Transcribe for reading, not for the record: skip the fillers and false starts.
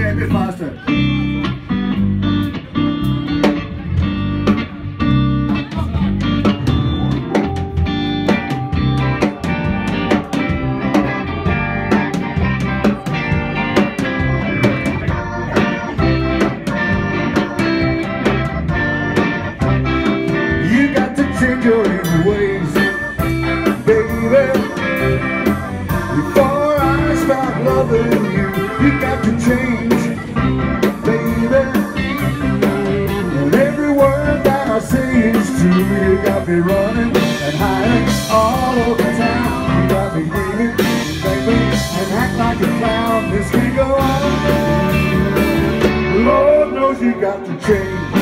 a bit faster. You got to change your ways, baby. Before I start loving you, you got to change, baby. And every word that I say is true. You got me running and hiding all over town. You got me dreaming, baby, and act like a clown. This can go on. Lord knows you got to change.